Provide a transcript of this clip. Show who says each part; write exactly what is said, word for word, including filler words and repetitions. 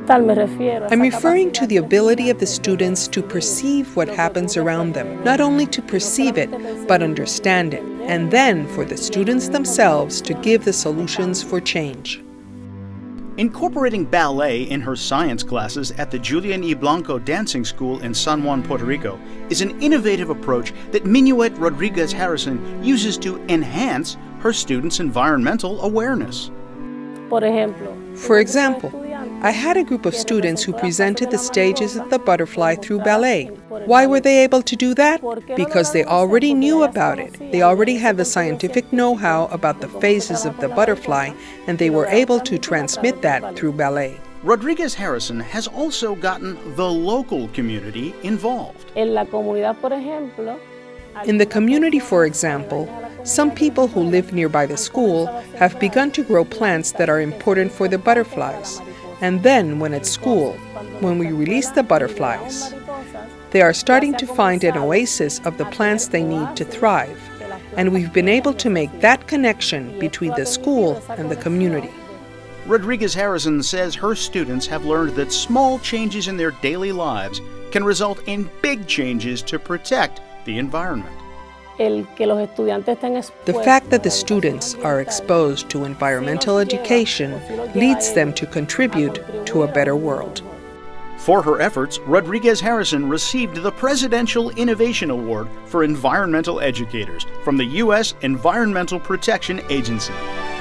Speaker 1: I'm referring to the ability of the students to perceive what happens around them, not only to perceive it, but understand it, and then for the students themselves to give the solutions for change.
Speaker 2: Incorporating ballet in her science classes at the Julian E. Blanco Dancing School in San Juan, Puerto Rico, is an innovative approach that Minnuette Rodriguez-Harrison uses to enhance her students' environmental awareness.
Speaker 1: For example, I had a group of students who presented the stages of the butterfly through ballet. Why were they able to do that? Because they already knew about it. They already had the scientific know-how about the phases of the butterfly, and they were able to transmit that through ballet.
Speaker 2: Rodríguez-Harrison has also gotten the local community involved.
Speaker 1: In the community, for example, some people who live nearby the school have begun to grow plants that are important for the butterflies. And then, when at school, when we release the butterflies, they are starting to find an oasis of the plants they need to thrive. And we've been able to make that connection between the school and the community.
Speaker 2: Rodríguez-Harrison says her students have learned that small changes in their daily lives can result in big changes to protect the environment.
Speaker 1: The fact that the students are exposed to environmental education leads them to contribute to a better world.
Speaker 2: For her efforts, Rodríguez-Harrison received the Presidential Innovation Award for Environmental Educators from the U S Environmental Protection Agency.